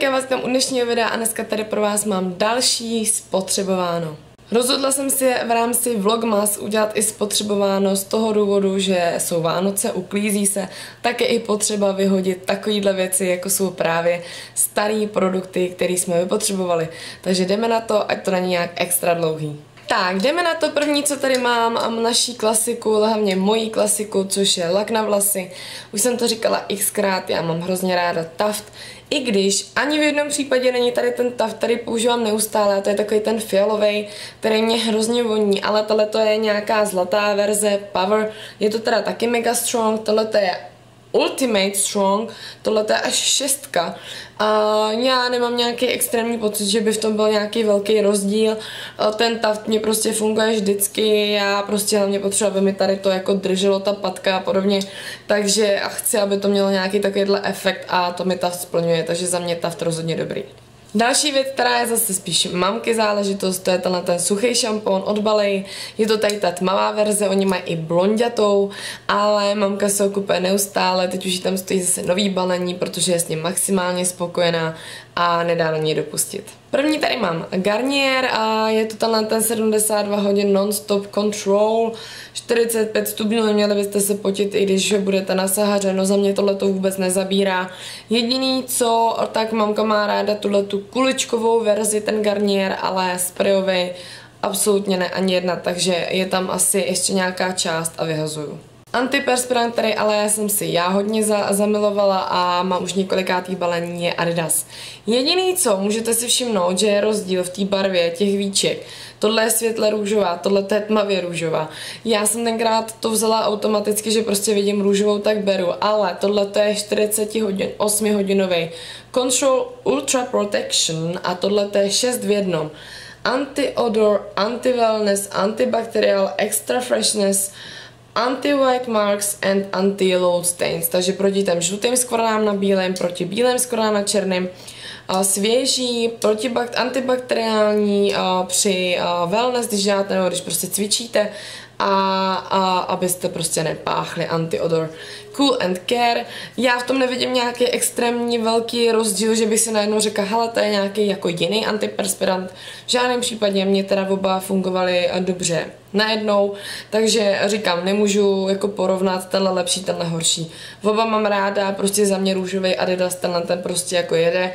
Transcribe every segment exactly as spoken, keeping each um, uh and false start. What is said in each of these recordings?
tak já vás vítám u dnešního videa a dneska tady pro vás mám další spotřebováno. Rozhodla jsem si v rámci Vlogmas udělat i spotřebováno z toho důvodu, že jsou Vánoce, uklízí se, tak je i potřeba vyhodit takovýhle věci, jako jsou právě staré produkty, které jsme vypotřebovali. Takže jdeme na to, ať to není nějak extra dlouhý. Tak, jdeme na to. První, co tady mám, mám naší klasiku, hlavně mojí klasiku, což je lak na vlasy. Už jsem to říkala xkrát, já mám hrozně ráda Taft, i když ani v jednom případě není tady ten Taft, tady používám neustále, a to je takový ten fialový, který mě hrozně voní, ale tohle to je nějaká zlatá verze Power, je to teda taky mega strong, tohle to je Ultimate Strong, tohle je až šestka a já nemám nějaký extrémní pocit, že by v tom byl nějaký velký rozdíl. Ten Taft mě prostě funguje vždycky, já prostě hlavně potřebuji, aby mi tady to jako drželo ta patka a podobně, takže a chci, aby to mělo nějaký takovýhle efekt a to mi Taft splňuje, takže za mě Taft rozhodně dobrý. Další věc, která je zase spíš mamky záležitost, to je tenhle ten suchý šampon od Balej. Je to tady ta tmavá verze, oni mají i blonďatou, ale mamka se ho kupuje neustále, teď už tam stojí zase nový balení, protože je s ním maximálně spokojená a nedá na něj dopustit. První tady mám Garnier a je to tenhle ten sedmdesát dva hodin non-stop control, čtyřicet pět stupňů, neměli byste se potit, i když budete na Sahaře, no za mě tohle to vůbec nezabírá. Jediný co, tak mamka má ráda tuhletu kuličkovou verzi, ten Garnier, ale sprayový absolutně ne ani jedna, takže je tam asi ještě nějaká část a vyhazuju. Antiperspirant, který ale já jsem si já hodně za, zamilovala a mám už několikátý balení, je Adidas. Jediný co, můžete si všimnout, že je rozdíl v té barvě těch víček. Tohle je světle růžová, tohle je tmavě růžová. Já jsem tenkrát to vzala automaticky, že prostě vidím růžovou, tak beru, ale tohle je čtyřicet hodin, osm hodinový Control Ultra Protection a tohle je šest v jednom. Anti-odor, anti-wellness, antibacterial, extra freshness, anti-white marks and anti-load stains, takže proti těm žlutým skvrnám na bílém, proti bílým skvrnám na černém, svěží, antibakteriální při wellness, když děláte nebo když prostě cvičíte a, a abyste prostě nepáchli, anti-odor. Cool and Care. Já v tom nevidím nějaký extrémní velký rozdíl, že bych si najednou řekla, hele, to je nějaký jako jiný antiperspirant. V žádném případě mě teda oba fungovaly dobře najednou, takže říkám, nemůžu jako porovnat tenhle lepší, tenhle horší. Oba mám ráda, prostě za mě růžový Adidas, tenhle ten prostě jako jede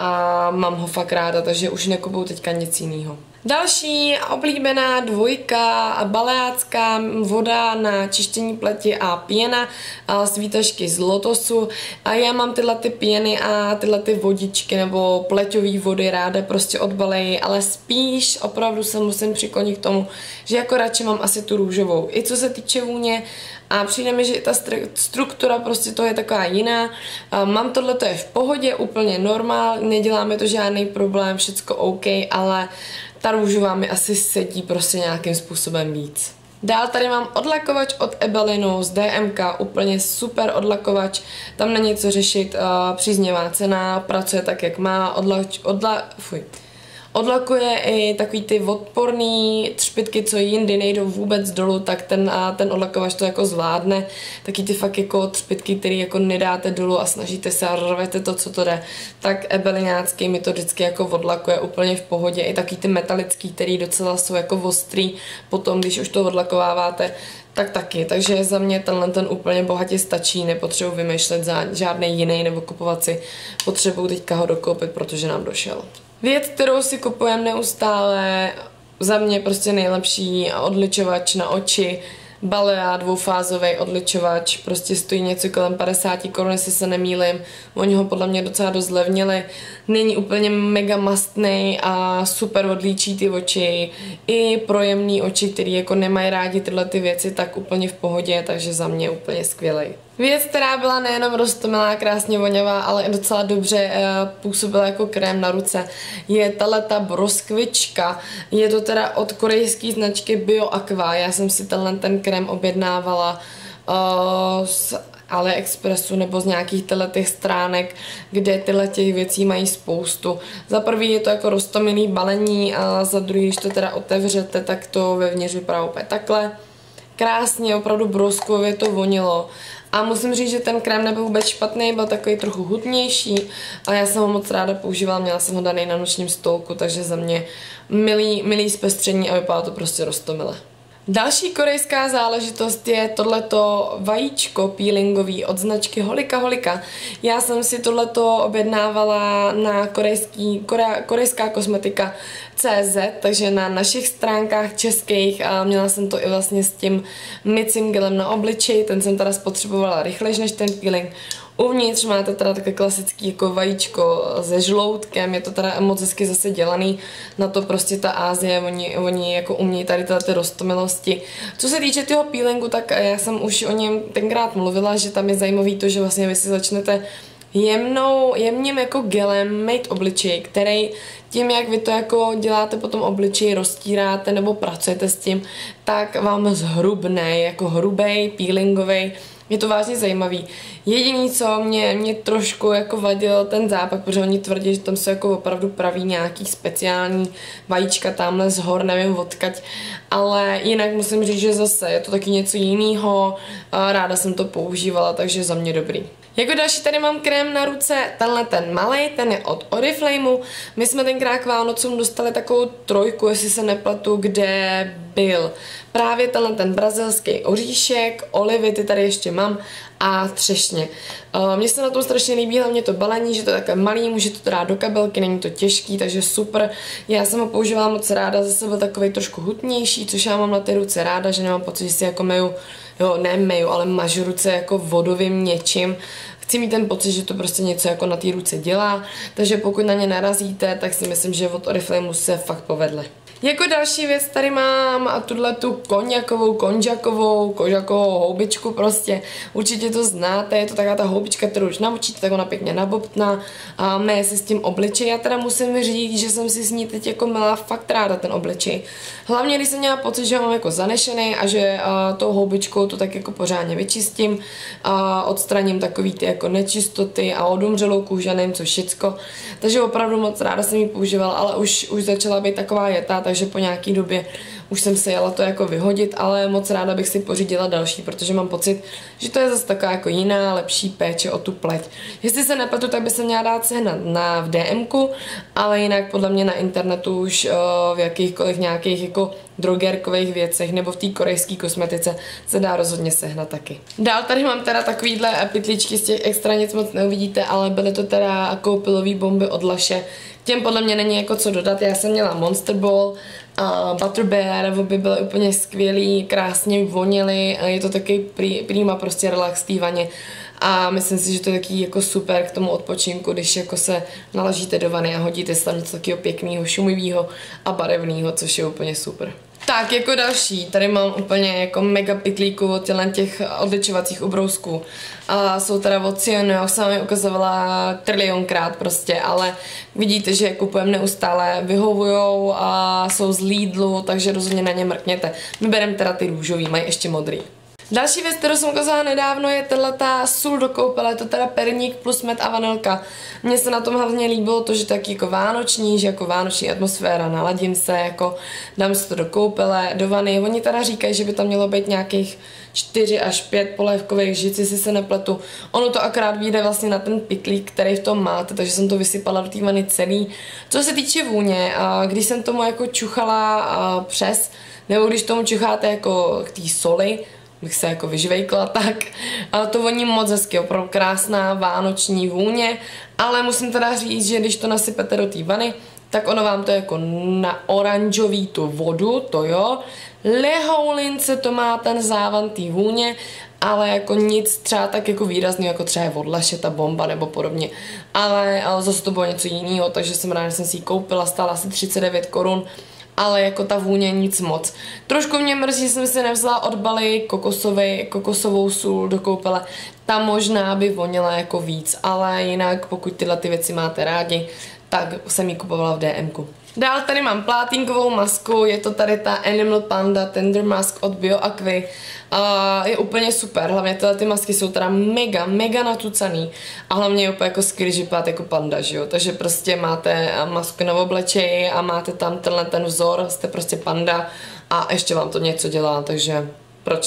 a mám ho fakt ráda, takže už nekupuju teďka nic jiného. Další oblíbená dvojka, baleácká voda na čištění pleti a pěna z výtažky z Lotosu. A já mám tyhle ty pěny a tyhle ty vodičky nebo pleťové vody ráda prostě od Balei, ale spíš opravdu se musím přiklonit k tomu, že jako radši mám asi tu růžovou. I co se týče vůně, a přijde mi, že ta struktura prostě to je taková jiná. Mám tohle, to je v pohodě, úplně normál, nedělá mi to žádný problém, všecko OK, ale ta růžová mi asi sedí prostě nějakým způsobem víc. Dál tady mám odlakovač od Ebelinu z D M K, úplně super odlakovač, tam není co řešit, uh, příznivá cena, pracuje tak, jak má, odlač, odla, fuj. Odlakuje i takový ty odporný třpytky, co jindy nejdou vůbec dolů, tak ten, a ten odlakovač to jako zvládne. Taky ty fakt jako třpytky, který jako nedáte dolů a snažíte se a rvete to, co to jde. Tak ebelinácký mi to vždycky jako odlakuje úplně v pohodě. I taky ty metalický, který docela jsou jako ostrý potom, když už to odlakováváte, tak taky. Takže za mě tenhle ten úplně bohatě stačí, nepotřebuji vymýšlet za žádný jiný nebo kupovat si. Potřebuji teďka ho dokoupit, protože nám došel. Věc, kterou si kupujeme neustále, za mě prostě nejlepší odličovač na oči, Balea dvoufázový odličovač, prostě stojí něco kolem padesát korun, jestli se nemýlim, oni ho podle mě docela dost zlevnili, není úplně mega mastný a super odlíčí ty oči, i pro jemný oči, který jako nemají rádi tyhle ty věci, tak úplně v pohodě, takže za mě úplně skvělej. Věc, která byla nejenom roztomilá, krásně voňavá, ale i docela dobře e, působila jako krém na ruce, je tahleta broskvička. Je to teda od korejské značky BioAqua. Já jsem si tenhle ten krém objednávala e, z AliExpressu nebo z nějakých těch stránek, kde tyhle těch věcí mají spoustu. Za prvý je to jako roztomilý balení a za druhý, když to teda otevřete, tak to vevnitř vypadá úplně takhle. Krásně, opravdu broskově to vonilo. A musím říct, že ten krém nebyl vůbec špatný, byl takový trochu hutnější a já jsem ho moc ráda používala, měla jsem ho daný na nočním stolku, takže za mě milý, milý zpestření a vypadá to prostě roztomile. Další korejská záležitost je tohleto vajíčko peelingový od značky Holika Holika. Já jsem si tohleto objednávala na korejský, kore, korejská kosmetika tečka cé zet, takže na našich stránkách českých a měla jsem to i vlastně s tím mycím gelem na obličej, ten jsem teda spotřebovala rychleji než ten peeling. Uvnitř máte teda také klasický jako vajíčko se žloutkem, je to teda moc hezky zase dělaný, na to prostě ta Ázie, oni, oni jako umějí tady tyhle ty roztomilosti. Co se týče toho peelingu, tak já jsem už o něm tenkrát mluvila, že tam je zajímavý to, že vlastně vy si začnete jemnou, jemným jako gelem mít obličej, který tím, jak vy to jako děláte potom obličej, roztíráte nebo pracujete s tím, tak vám zhrubne, jako hrubej, peelingovej. Je to vážně zajímavý. Jediný, co mě, mě trošku jako vadil ten zápach, protože oni tvrdí, že tam jsou jako opravdu praví nějaký speciální vajíčka tamhle z hor, nevím odkaď, ale jinak musím říct, že zase je to taky něco jiného, ráda jsem to používala, takže za mě dobrý. Jako další tady mám krém na ruce, tenhle ten malej, ten je od Oriflameu. My jsme tenkrát k Vánocům dostali takovou trojku, jestli se nepletu, kde byl právě tenhle ten brazilský oříšek, olivy, ty tady ještě mám, a třešně. Uh, Mně se na tom strašně líbí, hlavně to balení, že to je takové malý, můžete to dát do kabelky, není to těžký, takže super. Já jsem ho používala moc ráda, zase byl takový trošku hutnější, což já mám na té ruce ráda, že nemám pocit, že si jako meju, jo, ne meju, ale mažu ruce jako vodovým něčím. Chci mít ten pocit, že to prostě něco jako na té ruce dělá, takže pokud na ně narazíte, tak si myslím, že od Oriflameu se fakt povedly. Jako další věc tady mám a tuhle tu konjakovou, konžakovou, kožakovou houbičku prostě. Určitě to znáte, je to taková ta houbička, kterou už namočíte, tak ona pěkně nabobtná a mé se s tím obličej. Já teda musím říct, že jsem si s ní teď jako měla fakt ráda ten obličej. Hlavně, když jsem měla pocit, že ho mám jako zanešený a že uh, tou houbičkou to tak jako pořádně vyčistím, a uh, odstraním takový ty jako nečistoty a odumřelou kůži a nevím co všecko. Takže opravdu moc ráda jsem ji používala, ale už, už začala být taková jetá, takže po nějaký době už jsem se jela to jako vyhodit, ale moc ráda bych si pořídila další, protože mám pocit, že to je zase taková jako jiná, lepší péče o tu pleť. Jestli se nepletu, tak by se měla dát sehnat na, v DMku, ale jinak podle mě na internetu už uh, v jakýchkoliv nějakých jako drogerkových věcech nebo v té korejské kosmetice se dá rozhodně sehnat taky. Dál tady mám teda takovýhle pytličky, z těch extra nic moc neuvidíte, ale byly to teda koupilový bomby od Lush. Těm podle mě není jako co dodat, já jsem měla Monster Ball, uh, Butter Bear, obě byly úplně skvělý, krásně vonily, je to taky prý, prýma prostě relax v té vaně a myslím si, že to je taky jako super k tomu odpočinku, když jako se naložíte do vany a hodíte se tam něco takového pěkného, šumivého a barevného, což je úplně super. Tak, jako další, tady mám úplně jako mega pytlíku od těch odličovacích ubrousků. A jsou teda od Cionu, já už jsem je ukazovala trilionkrát prostě, ale vidíte, že je kupujeme neustále, vyhovujou a jsou z Lidlu, takže rozhodně na ně mrkněte. My bereme teda ty růžový, mají ještě modrý. Další věc, kterou jsem ukazovala nedávno, je tato sůl do koupele, je to teda perník plus med a vanilka. Mně se na tom hlavně líbilo to, že taky jako vánoční, že jako vánoční atmosféra, naladím se, jako dám si to do koupele, do vany. Oni teda říkají, že by tam mělo být nějakých čtyři až pět polévkových žic, jestli se nepletu. Ono to akorát vyjde vlastně na ten pytlík, který v tom máte, takže jsem to vysypala do té vany celý. Co se týče vůně, když jsem tomu jako čuchala přes, nebo když tomu čucháte jako k té soli, bych se jako vyžvejkla, tak ale to voní moc hezky, opravdu krásná vánoční vůně, ale musím teda říct, že když to nasypete do té vany, tak ono vám to jako na oranžový tu vodu, to jo, lehoulince to má ten závan té vůně, ale jako nic třeba tak jako výrazný, jako třeba je od Lushe ta bomba nebo podobně, ale, ale zase to bylo něco jiného, takže jsem ráda, že jsem si ji koupila, stála asi třicet devět korun, ale jako ta vůně nic moc. Trošku mě mrzí, že jsem si nevzala od Bali kokosový, kokosovou sůl do koupele. Ta možná by vonila jako víc, ale jinak pokud tyhle ty věci máte rádi, tak jsem ji kupovala v DMku. Dál tady mám plátínkovou masku, je to tady ta Animal Panda Tender Mask od BioAqui. Uh, je úplně super, hlavně tyhle ty masky jsou teda mega, mega natucaný a hlavně je úplně jako skvělý, že vypadáte jako panda, že jo? Takže prostě máte masku na obličeji a máte tam tenhle ten vzor, jste prostě panda a ještě vám to něco dělá, takže proč ne?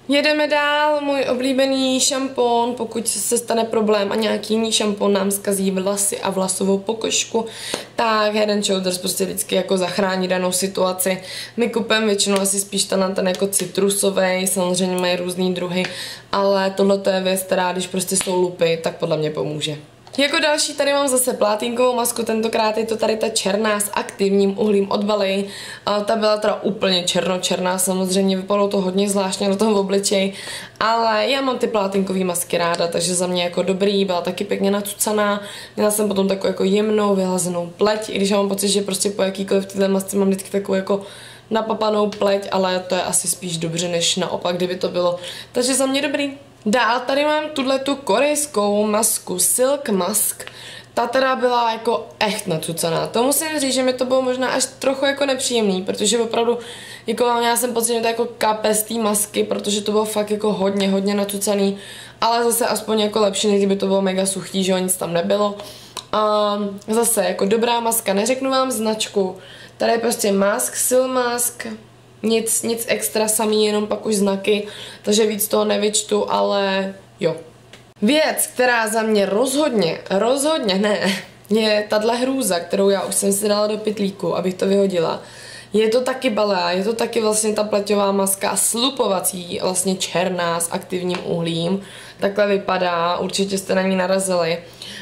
Jedeme dál, můj oblíbený šampon, pokud se stane problém a nějaký jiný šampon nám zkazí vlasy a vlasovou pokožku, tak Head and Shoulders prostě vždycky jako zachrání danou situaci. My kupujeme většinou asi spíš ten, ten jako citrusový, samozřejmě mají různý druhy, ale tohle je věc, která když prostě jsou lupy, tak podle mě pomůže. Jako další tady mám zase plátínkovou masku, tentokrát je to tady ta černá s aktivním uhlím od Balej. Ta byla teda úplně černočerná, samozřejmě vypadalo to hodně zvláštně na tom obličeji, ale já mám ty plátínkové masky ráda, takže za mě jako dobrý, byla taky pěkně nacucaná. Měla jsem potom takovou jako jemnou, vyhlazenou pleť, i když já mám pocit, že prostě po jakýkoliv tyhle masce mám vždycky takovou jako napapanou pleť, ale to je asi spíš dobře, než naopak, kdyby to bylo. Takže za mě dobrý. Dál tady mám tuhletu korejskou masku Silk Mask. Ta teda byla jako echt nacucaná. To musím říct, že mi to bylo možná až trochu jako nepříjemný, protože opravdu jako měla jsem pocit, že to jako kape z té masky, protože to bylo fakt jako hodně, hodně nacucaný, ale zase aspoň jako lepší, než kdyby to bylo mega suchý, že nic tam nebylo. A zase jako dobrá maska, neřeknu vám značku. Tady je prostě mask, Silk Mask. Nic, nic extra, samý, jenom pak už znaky, takže víc toho nevyčtu, ale jo. Věc, která za mě rozhodně, rozhodně ne, je tahle hrůza, kterou já už jsem si dala do pytlíku, abych to vyhodila. Je to taky Balea, je to taky vlastně ta pleťová maska slupovací, vlastně černá s aktivním uhlím. Takhle vypadá, určitě jste na ní narazili.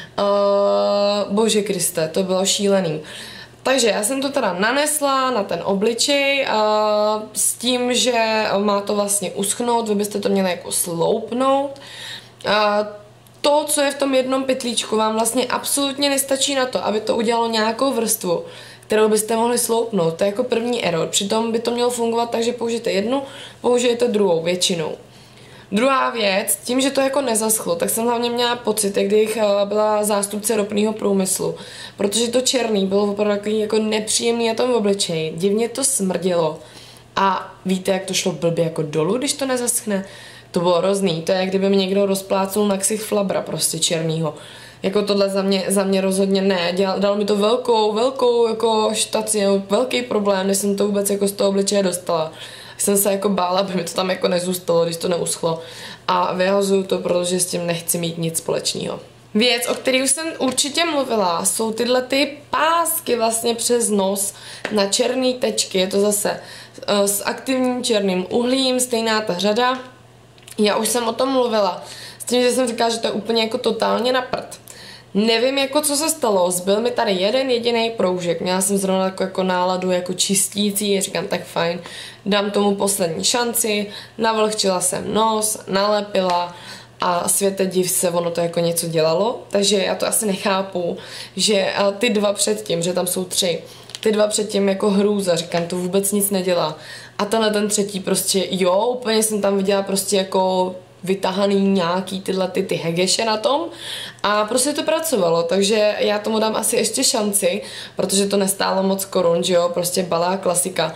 Uh, Bože Kriste, to bylo šílený. Takže já jsem to teda nanesla na ten obličej a s tím, že má to vlastně uschnout, vy byste to měli jako sloupnout. A to, co je v tom jednom pytlíčku, vám vlastně absolutně nestačí na to, aby to udělalo nějakou vrstvu, kterou byste mohli sloupnout. To je jako první error. Přitom by to mělo fungovat tak, že použijete jednu, použijete druhou většinou. Druhá věc, tím, že to jako nezaschlo, tak jsem hlavně měla pocit, jak když byla zástupce ropného průmyslu, protože to černý bylo opravdu takový jako nepříjemný na tom obličeji, divně to smrdělo a víte, jak to šlo blbě jako dolů, když to nezaschne? To bylo hrozný, to je, jak kdyby mi někdo rozplácnul na ksich flabra prostě černýho. Jako tohle za mě, za mě rozhodně ne, Dělal, dal mi to velkou, velkou jako štaci, velký problém, než jsem to vůbec jako z toho obličeje dostala. Jsem se jako bála, aby mi to tam jako nezůstalo, když to neuschlo. A vyhazuju to, protože s tím nechci mít nic společného. Věc, o které už jsem určitě mluvila, jsou tyhle ty pásky vlastně přes nos na černé tečky. Je to zase uh, s aktivním černým uhlím, stejná ta řada. Já už jsem o tom mluvila. S tím, že jsem říkala, že to je úplně jako totálně na prd. Nevím, jako co se stalo, zbyl mi tady jeden jediný proužek, měla jsem zrovna jako, jako náladu jako čistící, říkám tak fajn, dám tomu poslední šanci, navlhčila jsem nos, nalepila a světe div se, ono to jako něco dělalo, takže já to asi nechápu, že ty dva předtím, že tam jsou tři, ty dva předtím jako hrůza, říkám, to vůbec nic nedělá a tenhle ten třetí prostě jo, úplně jsem tam viděla prostě jako vytahaný nějaký tyhle ty, ty hegeše na tom a prostě to pracovalo, takže já tomu dám asi ještě šanci, protože to nestálo moc korun, že jo, prostě Balea klasika,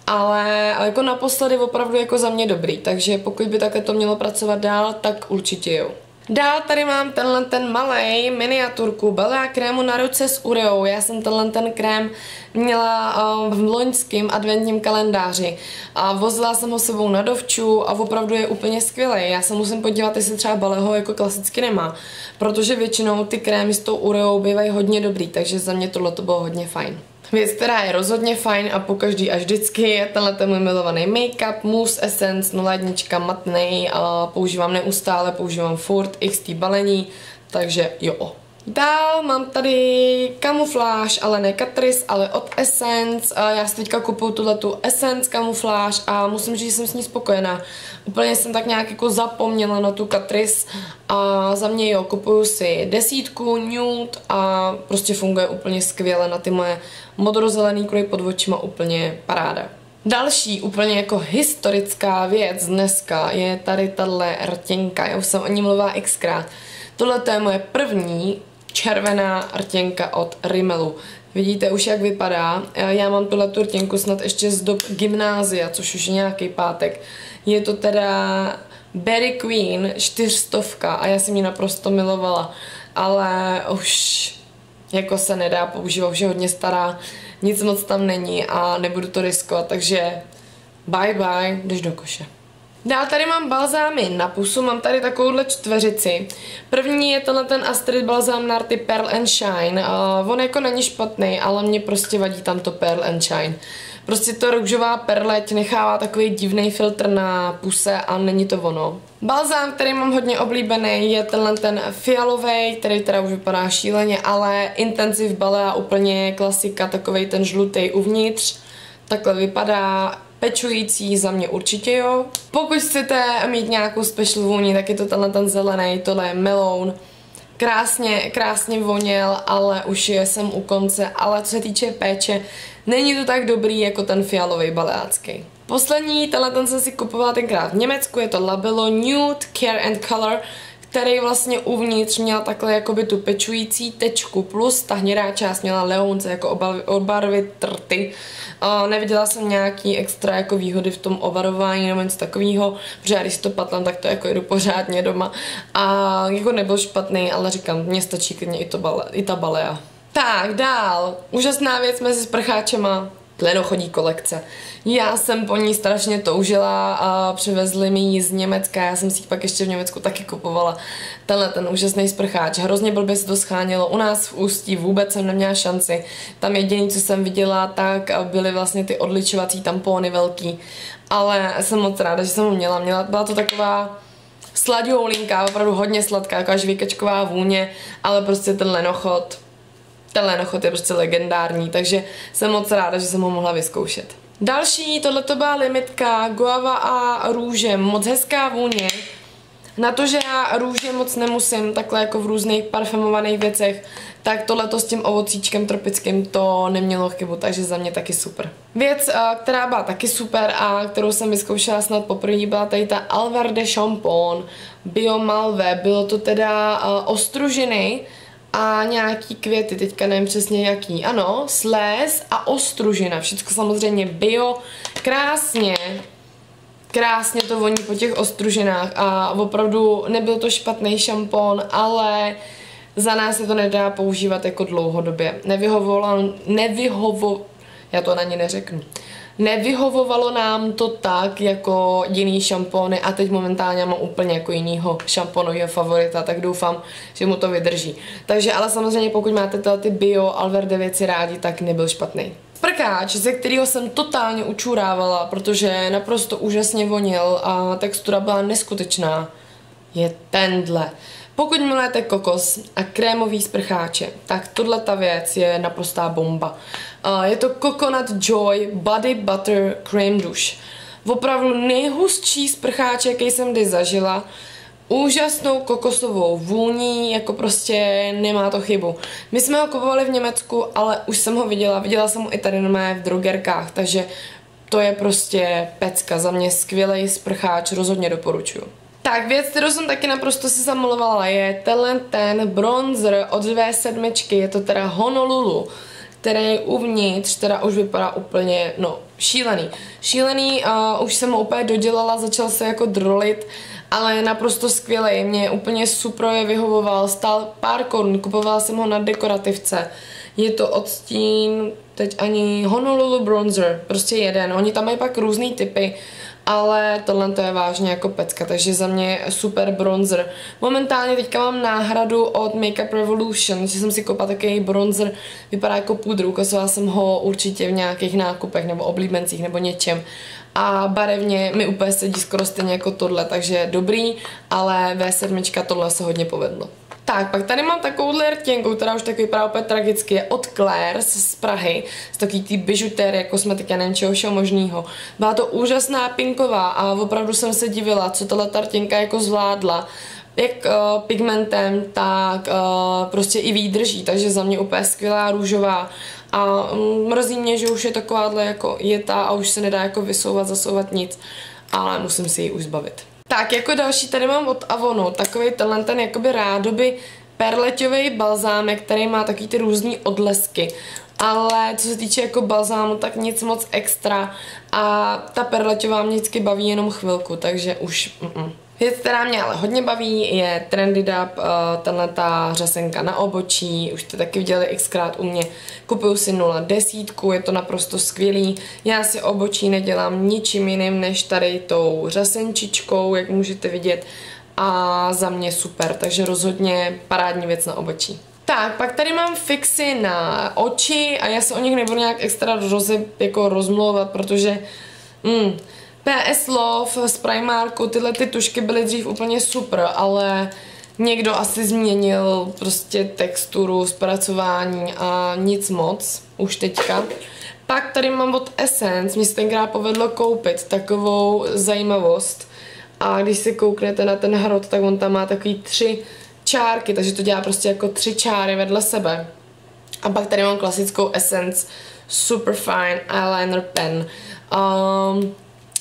ale, ale jako naposledy opravdu jako za mě dobrý, takže pokud by takhle to mělo pracovat dál, tak určitě jo. Dál tady mám tenhle ten malej miniaturku Balea krému na ruce s ureou. Já jsem tenhle ten krém měla uh, v loňském adventním kalendáři a vozila jsem ho sebou na dovču a opravdu je úplně skvělý. Já se musím podívat, jestli třeba Balea ho jako klasicky nemá, protože většinou ty krémy s tou ureou bývají hodně dobrý, takže za mě tohle to bylo hodně fajn. Věc, která je rozhodně fajn a pokaždý a vždycky je tenhle můj milovaný make-up, Mousse Essence nula jedna matnej, a používám neustále, používám furt X T balení, takže jo. Dál mám tady kamufláž, ale ne Catrice, ale od Essence. Já si teďka kupuju tuhletu Essence kamufláž a musím říct, že jsem s ní spokojená. Úplně jsem tak nějak jako zapomněla na tu Catrice a za mě jo, kupuju si desítku nude a prostě funguje úplně skvěle na ty moje modrozelený kruhy pod očima, úplně paráda. Další úplně jako historická věc dneska je tady tahle rtěnka, já už jsem o ní mluvila xkrát. Tohle je moje první červená rtěnka od Rimmelu. Vidíte už, jak vypadá. Já mám tuhle rtěnku snad ještě z dob gymnázia, což už je nějaký pátek. Je to teda Berry Queen čtyřstovka a já jsem ji naprosto milovala. Ale už jako se nedá používat, už je hodně stará, nic moc tam není a nebudu to riskovat, takže bye bye, jdeš do koše. Dál tady mám balzámy na pusu, mám tady takovouhle čtveřici. První je tenhle ten Astrid balzám Narty Pearl and Shine. Uh, on jako není špatný, ale mě prostě vadí tam to Pearl and Shine. Prostě to růžová perleť nechává takový divný filtr na puse a není to ono. Balzám, který mám hodně oblíbený, je tenhle ten fialový, který teda už vypadá šíleně, ale Intensive Balea, úplně klasika, takovej ten žlutý uvnitř. Takhle vypadá. Pečující za mě určitě jo. Pokud chcete mít nějakou special vůni, tak je to tenhle ten zelený, tohle je meloun. Krásně, krásně voněl, ale už je jsem u konce, ale co se týče péče, není to tak dobrý jako ten fialový baleácký. Poslední, tenhle ten jsem si kupovala tenkrát v Německu, je to Labello Nude Care and Color, který vlastně uvnitř měl takhle jakoby tu pečující tečku, plus ta hnědá část měla leonce jako obarvit trty. Uh, neviděla jsem nějaký extra jako výhody v tom ovarování nebo něco takového, protože když si to patlám, tak to jako jedu pořádně doma. A jako nebyl špatný, ale říkám, mně stačí klidně i, to bale, i ta balea. Tak, dál. Úžasná věc mezi sprcháčema. Tlenochodí kolekce. Já jsem po ní strašně toužila a přivezli mi ji z Německa, já jsem si ji pak ještě v Německu taky kupovala. Tenhle ten úžasný sprcháč, hrozně blbě se to schánělo, u nás v Ústí vůbec jsem neměla šanci. Tam jediný, co jsem viděla, tak byly vlastně ty odličovací tampóny velký, ale jsem moc ráda, že jsem ho měla. měla byla to taková sladoulinka, opravdu hodně sladká, jako až výkačková vůně, ale prostě ten lenochod. Ten lenochod je prostě legendární, takže jsem moc ráda, že jsem ho mohla vyzkoušet. Další, tohleto byla limitka, guava a růže, moc hezká vůně. Na to, že já růže moc nemusím, takhle jako v různých parfumovaných věcech, tak tohleto s tím ovocíčkem tropickým to nemělo chybu, takže za mě taky super. Věc, která byla taky super a kterou jsem vyzkoušela snad poprvé, byla tady ta Alverde Shampoo Bio Malve, bylo to teda ostružiny a nějaký květy, teďka nevím přesně jaký, ano, sléz a ostružina, všechno samozřejmě bio, krásně, krásně to voní po těch ostružinách a opravdu nebyl to špatný šampon, ale za nás se to nedá používat jako dlouhodobě. Nevyhovovalo, nevyhovo, já to na ně neřeknu. Nevyhovovalo nám to tak jako jiný šampony a teď momentálně mám úplně jako jinýho šamponového favorita, tak doufám, že mu to vydrží. Takže ale samozřejmě pokud máte tyhle ty bio Alverde věci rádi, tak nebyl špatný. Prkáč, ze kterého jsem totálně učurávala, protože naprosto úžasně vonil a textura byla neskutečná, je tenhle. Pokud milujete kokos a krémový sprcháče, tak tohle ta věc je naprostá bomba. Uh, je to Coconut Joy Body Butter Creme Douche. Opravdu nejhustší sprcháč, jaký jsem kdy zažila. Úžasnou kokosovou vůní, jako prostě nemá to chybu. My jsme ho kupovali v Německu, ale už jsem ho viděla, viděla jsem ho i tady normálně v drogerkách, takže to je prostě pecka, za mě skvělý sprcháč, rozhodně doporučuju. Tak věc, kterou jsem taky naprosto si zamalovala, je tenhle ten bronzer od V sedm, je to teda Honolulu, který uvnitř teda už vypadá úplně, no, šílený. Šílený, uh, už jsem ho úplně dodělala, začal se jako drolit, ale naprosto skvělý, mě úplně super je vyhovoval, stál pár korun, kupovala jsem ho na dekorativce. Je to odstín, teď ani Honolulu bronzer, prostě jeden, oni tam mají pak různý typy, ale tohle to je vážně jako pecka, takže za mě super bronzer. Momentálně teďka mám náhradu od Makeup Revolution, že jsem si koupila takový bronzer, vypadá jako pudru, ukazovala jsem ho určitě v nějakých nákupech nebo oblíbencích nebo něčem. A barevně mi úplně sedí skoro stejně jako tohle, takže dobrý, ale V sedm tohle se hodně povedlo. Tak, pak tady mám takovouhle rtěnku, která už tak vypadá úplně tragicky, je od Claire's z Prahy, z takový tý bižutérie, kosmetika, nevím čeho všeho možného. Byla to úžasná pinková a opravdu jsem se divila, co tahle rtěnka jako zvládla. Jak uh, pigmentem, tak uh, prostě i výdrží, takže za mě úplně skvělá růžová. A um, mrzí mě, že už je takováhle jako jetá a už se nedá jako vysouvat, zasouvat nic, ale musím si ji už zbavit. Tak jako další tady mám od Avonu takový tenhle ten jakoby rádoby perleťový balzámek, který má takový ty různý odlesky. Ale co se týče jako balzámu, tak nic moc extra a ta perleťová mě vždycky baví jenom chvilku, takže už mm -mm. Věc, která mě ale hodně baví, je Trendy Dub, tenhle ta řasenka na obočí, už jste taky viděli xkrát u mě. Kupuju si nula desítku, je to naprosto skvělý. Já si obočí nedělám ničím jiným než tady tou řasenčičkou, jak můžete vidět. A za mě super, takže rozhodně parádní věc na obočí. Tak, pak tady mám fixy na oči a já se o nich nebudu nějak extra roze, jako rozmlouvat, protože mm, P S Love z Primarku, tyhle ty tušky byly dřív úplně super, ale někdo asi změnil prostě texturu, zpracování a nic moc, už teďka. Pak tady mám od Essence, mě se tenkrát povedlo koupit takovou zajímavost. A když si kouknete na ten hrot, tak on tam má takový tři čárky, takže to dělá prostě jako tři čáry vedle sebe. A pak tady mám klasickou Essence Superfine Eyeliner Pen. Um,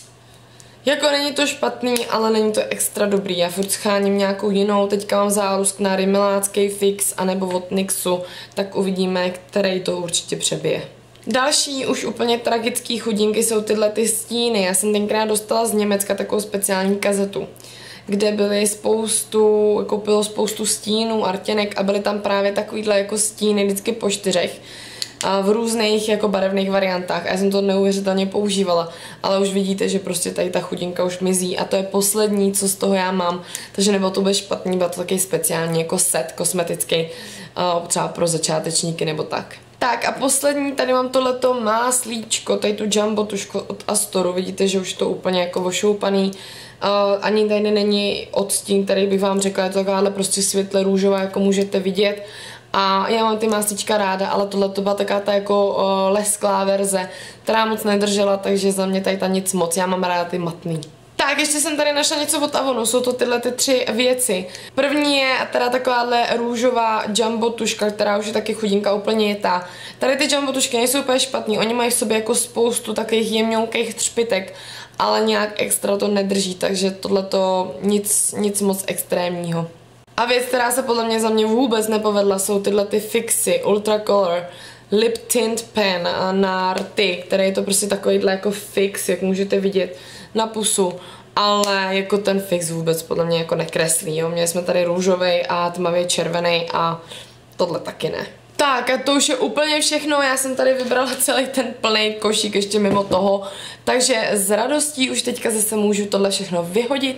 jako není to špatný, ale není to extra dobrý. Já furt scháním nějakou jinou, teďka mám zálusk na Rimmelácký fix anebo od NYXu, tak uvidíme, který to určitě přebije. Další už úplně tragický chudinky jsou tyhle ty stíny. Já jsem tenkrát dostala z Německa takovou speciální kazetu, kde byly spoustu, koupilo spoustu stínů, artěnek a byly tam právě takovýhle jako stíny vždycky po čtyřech a v různých jako barevných variantách a já jsem to neuvěřitelně používala, ale už vidíte, že prostě tady ta chudinka už mizí a to je poslední, co z toho já mám, takže nebylo to bez špatný, byl to takový speciální jako set kosmetický, třeba pro začátečníky nebo tak. Tak a poslední, tady mám tohleto máslíčko, tady tu jumbo tušku od Astoru, vidíte, že už to úplně jako ošoupaný, uh, ani tady není odstín, který bych vám řekla, je to takováhle prostě světle růžová, jako můžete vidět. A já mám ty máslíčka ráda, ale tohle to byla taková ta jako uh, lesklá verze, která moc nedržela, takže za mě tady ta nic moc, já mám ráda ty matný. Tak, ještě jsem tady našla něco od Avonu, jsou to tyhle ty tři věci. První je teda takováhle růžová jumbo tuška, která už je taky chudinka, úplně je ta. Tady ty jumbo tušky nejsou úplně špatný, oni mají v sobě jako spoustu takových jemňoukých třpitek, ale nějak extra to nedrží, takže tohleto nic, nic moc extrémního. A věc, která se podle mě za mě vůbec nepovedla, jsou tyhle ty fixy Ultra Color Lip Tint Pen na rty, který je to prostě takovýhle jako fix, jak můžete vidět na pusu, ale jako ten fix vůbec podle mě jako nekreslí, jo. Měli jsme tady růžový a tmavě červený a tohle taky ne. Tak a to už je úplně všechno, já jsem tady vybrala celý ten plný košík ještě mimo toho, takže s radostí už teďka zase můžu tohle všechno vyhodit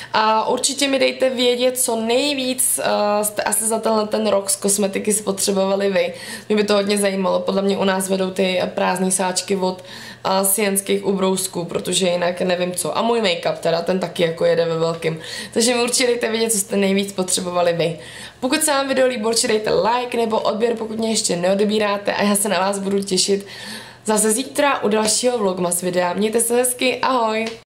a určitě mi dejte vědět, co nejvíc uh, jste asi za tenhle ten rok z kosmetiky spotřebovali vy. Mě by to hodně zajímalo, podle mě u nás vedou ty prázdné sáčky od uh, sienských ubrousků, protože jinak nevím co. A můj make-up teda, ten taky jako jede ve velkým. Takže mi určitě dejte vědět, co jste nejvíc potřebovali vy. Pokud se vám video líbí, určitě dejte like nebo odběr, pokud mě ještě neodebíráte a já se na vás budu těšit zase zítra u dalšího vlogmas videa. Mějte se hezky, ahoj!